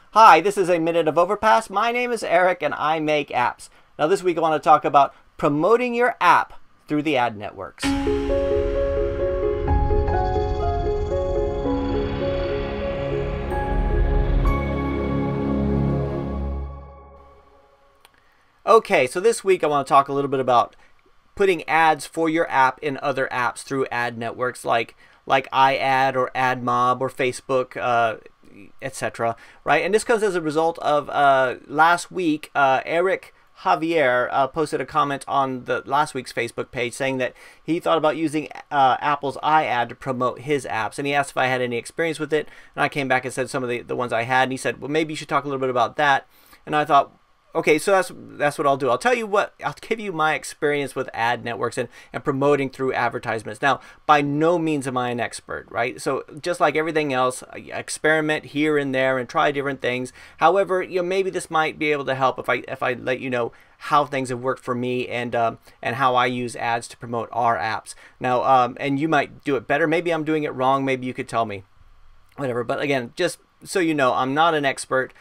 Hi, this is a Minute of Overpass. My name is Eric and I make apps. Now this week I want to talk about promoting your app through the ad networks. Okay, so this week I want to talk a little bit about putting ads for your app in other apps through ad networks like iAd or Admob or Facebook, etc. Right? And this comes as a result of last week, Erik Javier posted a comment on the last week's Facebook page saying that he thought about using Apple's iAd to promote his apps, and he asked if I had any experience with it, and I came back and said some of the ones I had, and he said, well, maybe you should talk a little bit about that. And I thought, okay, so that's what I'll do. I'll tell you what, I'll give you my experience with ad networks and promoting through advertisements. Now, by no means am I an expert, right? So just like everything else, I experiment here and there and try different things. However, maybe this might be able to help if I let you know how things have worked for me and how I use ads to promote our apps. Now, and you might do it better. Maybe I'm doing it wrong. Maybe you could tell me. Whatever. But again, just so you know, I'm not an expert,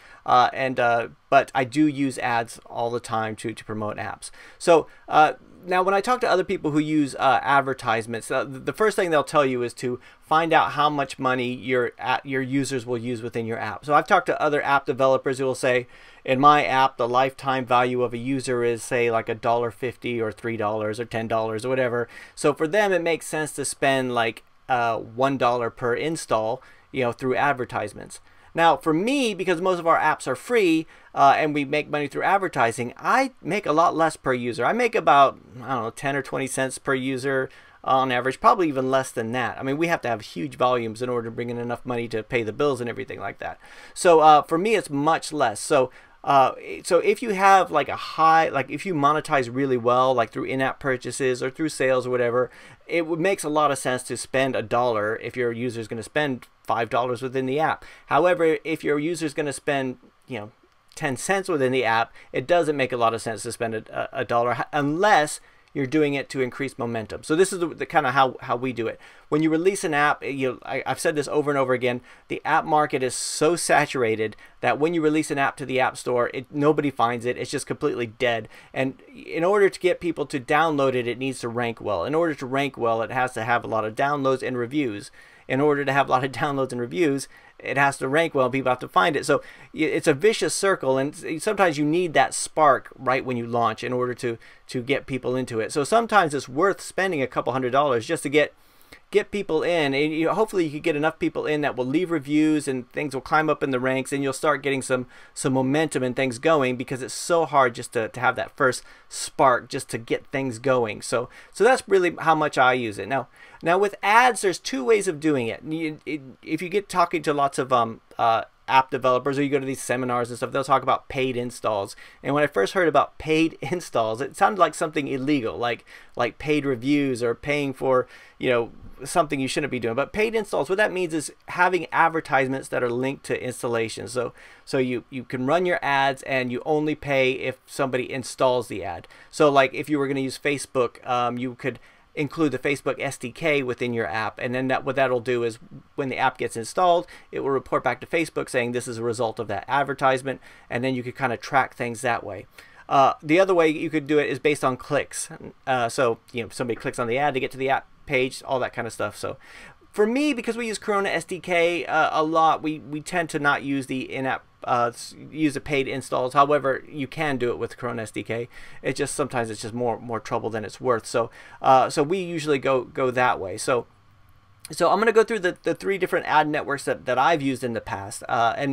but I do use ads all the time to promote apps. So now when I talk to other people who use advertisements, the first thing they'll tell you is to find out how much money your users will use within your app. So I've talked to other app developers who will say, in my app, the lifetime value of a user is, say, like $1.50 or $3 or $10 or whatever. So for them, it makes sense to spend like $1 per install, through advertisements. Now, for me, because most of our apps are free and we make money through advertising, I make a lot less per user. I make about, I don't know, 10 or 20 cents per user on average, probably even less than that. I mean, we have to have huge volumes in order to bring in enough money to pay the bills and everything like that. So for me, it's much less. So if you have like if you monetize really well, like through in-app purchases or through sales or whatever, it makes a lot of sense to spend $1 if your user is going to spend $5 within the app. However, if your user is going to spend 10 cents within the app, it doesn't make a lot of sense to spend a dollar unless you're doing it to increase momentum. So this is the kind of how we do it. When you release an app, I've said this over and over again, the app market is so saturated that when you release an app to the App Store, nobody finds it. It's just completely dead. And in order to get people to download it, it needs to rank well. In order to rank well, it has to have a lot of downloads and reviews. In order to have a lot of downloads and reviews, it has to rank well and people have to find it. So it's a vicious circle, and sometimes you need that spark right when you launch in order to get people into it. So sometimes it's worth spending a couple $100s just to get people in, and hopefully you can get enough people in that will leave reviews and things will climb up in the ranks, and you'll start getting some momentum and things going, because it's so hard just to have that first spark just to get things going. So that's really how much I use it. Now with ads, there's two ways of doing it. If you get talking to lots of app developers, or you go to these seminars and stuff, they'll talk about paid installs. And when I first heard about paid installs, it sounded like something illegal, like paid reviews or paying for something you shouldn't be doing. But paid installs, what that means is having advertisements that are linked to installations. So you can run your ads and you only pay if somebody installs the ad. So like if you were going to use Facebook, you could include the Facebook SDK within your app, and then what that'll do is when the app gets installed, it will report back to Facebook saying this is a result of that advertisement, and then you could kind of track things that way. The other way you could do it is based on clicks. So somebody clicks on the ad to get to the app page, all that kind of stuff. So for me, because we use Corona SDK a lot, we tend to not use the in-app use the paid installs. However, you can do it with Corona SDK. Sometimes it's just more trouble than it's worth. So we usually go that way. So I'm going to go through the three different ad networks that I've used in the past. And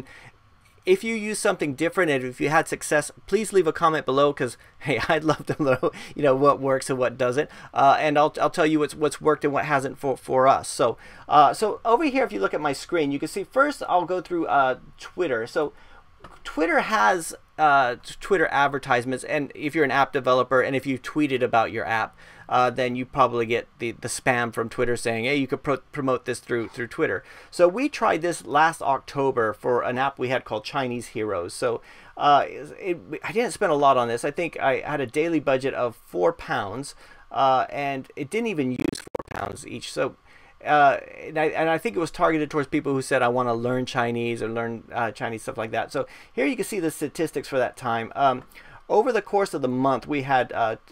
if you use something different and if you had success, please leave a comment below, because hey, I'd love to know what works and what doesn't, and I'll tell you what's worked and what hasn't for us. So over here, if you look at my screen, you can see first I'll go through Twitter. So Twitter has Twitter advertisements, and if you're an app developer and if you tweeted about your app, then you probably get the spam from Twitter saying, hey, you could promote this through Twitter. So we tried this last October for an app we had called Chinese Heroes. So I didn't spend a lot on this. I think I had a daily budget of £4, and it didn't even use £4 each. So and I think it was targeted towards people who said, I want to learn Chinese or learn Chinese, stuff like that. So here you can see the statistics for that time. Over the course of the month, we had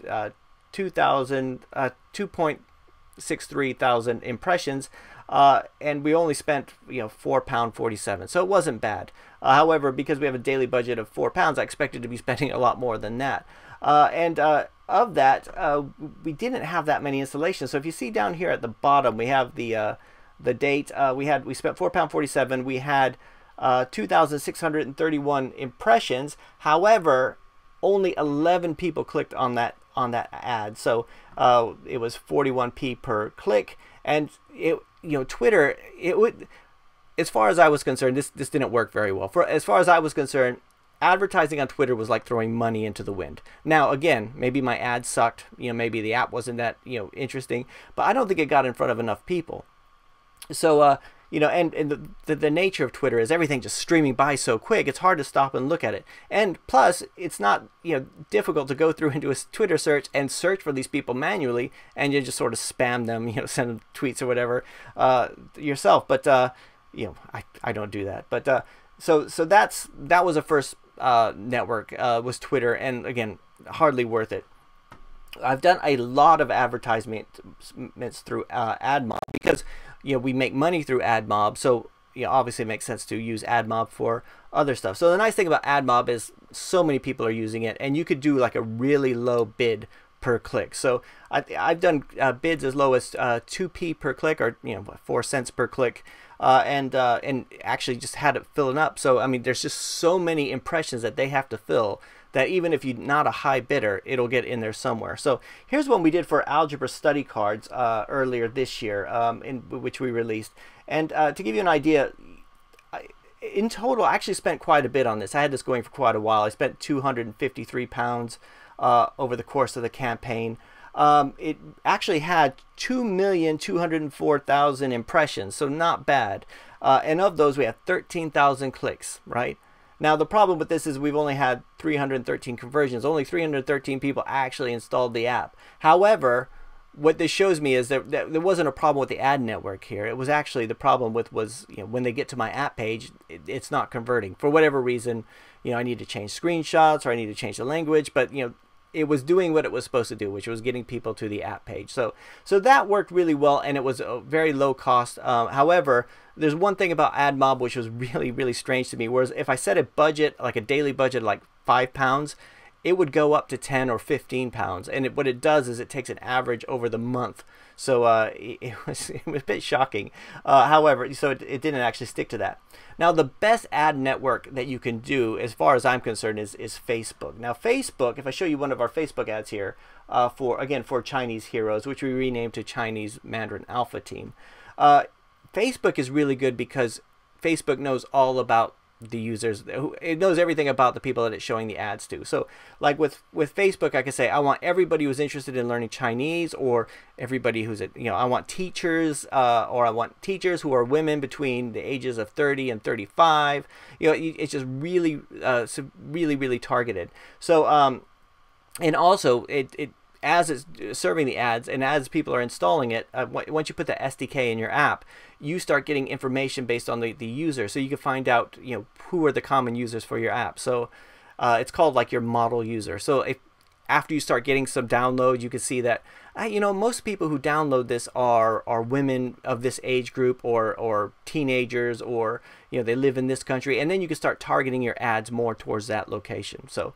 2.63 thousand impressions, and we only spent £4.47, so it wasn't bad. However, because we have a daily budget of £4, I expected to be spending a lot more than that. Of that, we didn't have that many installations. So if you see down here at the bottom, we have the date. We spent £4.47. We had 2,631 impressions. However, only 11 people clicked on that ad. So it was 41p per click, and Twitter, it would, as far as I was concerned, this didn't work very well. As far as I was concerned, advertising on Twitter was like throwing money into the wind. Now, again, maybe my ad sucked, maybe the app wasn't that, interesting, but I don't think it got in front of enough people. So, and the nature of Twitter is everything just streaming by so quick, it's hard to stop and look at it. And plus, it's not, difficult to go through into a Twitter search and search for these people manually, and you just sort of spam them, send them tweets or whatever yourself. But, I don't do that. But so that was the first network, was Twitter, and again, hardly worth it. I've done a lot of advertisements through Admob because we make money through Admob, so obviously it makes sense to use Admob for other stuff. So the nice thing about Admob is so many people are using it, and you could do like a really low bid per click. So I've done bids as low as 2p per click, or 4 cents per click, and actually just had it filling up. So I mean, there's just so many impressions that they have to fill that even if you're not a high bidder, it'll get in there somewhere. So here's one we did for algebra study cards earlier this year, in which we released. And to give you an idea, in total, I actually spent quite a bit on this. I had this going for quite a while. I spent £253 over the course of the campaign. It actually had 2,204,000 impressions, so not bad. And of those, we had 13,000 clicks, right? Now, the problem with this is we've only had 313 conversions. Only 313 people actually installed the app. However, what this shows me is that there wasn't a problem with the ad network here. It was actually, the problem was when they get to my app page, it's not converting. For whatever reason, I need to change screenshots or I need to change the language, but it was doing what it was supposed to do, which was getting people to the app page. So that worked really well, and it was a very low cost. However, there's one thing about Admob which was really, really strange to me. Whereas if I set a budget, like a daily budget, like £5, it would go up to 10 or 15 pounds. And what it does is it takes an average over the month. So it was a bit shocking. However, so it didn't actually stick to that. Now, the best ad network that you can do, as far as I'm concerned, is Facebook. Now, Facebook, if I show you one of our Facebook ads here, for Chinese Heroes, which we renamed to Chinese Mandarin Alpha Team, Facebook is really good because Facebook knows all about the users. It knows everything about the people that it's showing the ads to. So like with Facebook, I can say I want everybody who's interested in learning Chinese, or everybody who's I want teachers, or I want teachers who are women between the ages of 30 and 35. It's just really really targeted. So and also it as it's serving the ads and as people are installing it, once you put the SDK in your app, you start getting information based on the user, so you can find out who are the common users for your app. So it's called like your model user. So if after you start getting some downloads, you can see that most people who download this are women of this age group, or teenagers, or they live in this country, and then you can start targeting your ads more towards that location. So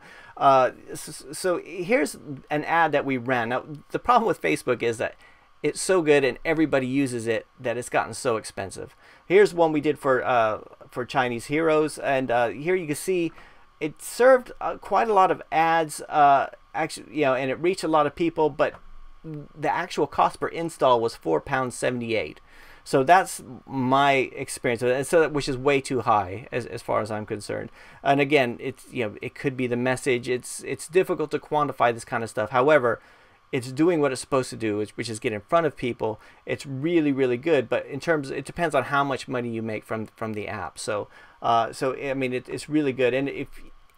so here's an ad that we ran. Now, the problem with Facebook is that it's so good and everybody uses it that it's gotten so expensive. Here's one we did for Chinese Heroes, and here you can see it served quite a lot of ads, actually, and it reached a lot of people, but the actual cost per install was £4.78. So that's my experience, and so which is way too high as far as I'm concerned. And again, it's it could be the message. It's difficult to quantify this kind of stuff. However, it's doing what it's supposed to do, which is get in front of people. It's really, really good. But in terms, it depends on how much money you make from the app. So I mean, it's really good. And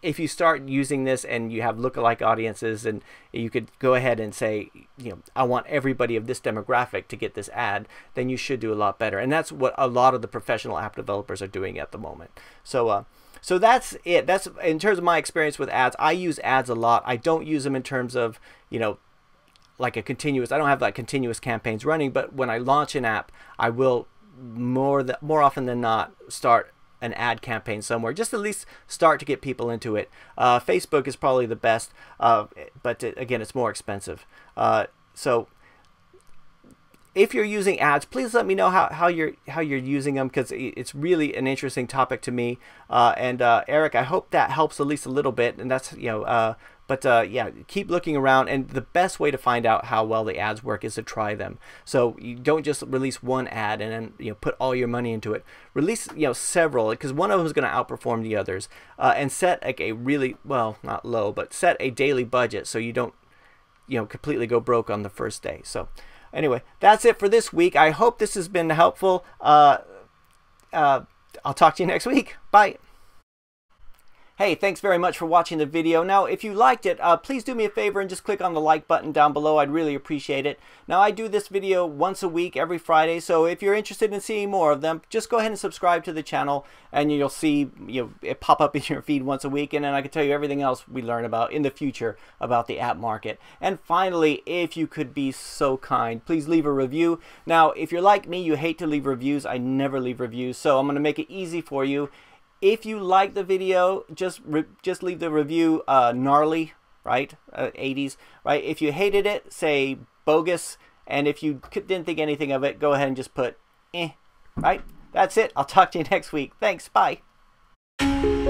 if you start using this and you have lookalike audiences, and you could go ahead and say, you know, I want everybody of this demographic to get this ad, then you should do a lot better. And that's what a lot of the professional app developers are doing at the moment. So so that's it. That's in terms of my experience with ads. I use ads a lot. I don't use them in terms of, you know, like a continuous, I don't have like continuous campaigns running, but when I launch an app, I will more often than not start an ad campaign somewhere, just at least start to get people into it. Facebook is probably the best, but again, it's more expensive. So if you're using ads, please let me know how you're using them, because it's really an interesting topic to me. And Erik, I hope that helps at least a little bit. And that's, you know, yeah, keep looking around, and the best way to find out how well the ads work is to try them. So you don't just release one ad and then, you know, put all your money into it. Release, you know, several, because one of them is going to outperform the others. And set like a really, well, not low, but set a daily budget so you don't, you know, completely go broke on the first day. So anyway, that's it for this week. I hope this has been helpful. I'll talk to you next week. Bye. Hey, thanks very much for watching the video. Now, if you liked it, please do me a favor and just click on the like button down below. I'd really appreciate it. Now, I do this video once a week, every Friday, so if you're interested in seeing more of them, just go ahead and subscribe to the channel, and you'll see, you know, it pop up in your feed once a week, and then I can tell you everything else we learn about in the future about the app market. And finally, if you could be so kind, please leave a review. Now, if you're like me, you hate to leave reviews. I never leave reviews, so I'm going to make it easy for you. If you like the video, just leave the review gnarly, right? 80s, right? If you hated it, say bogus. And if you didn't think anything of it, go ahead and just put eh, right? That's it. I'll talk to you next week. Thanks. Bye.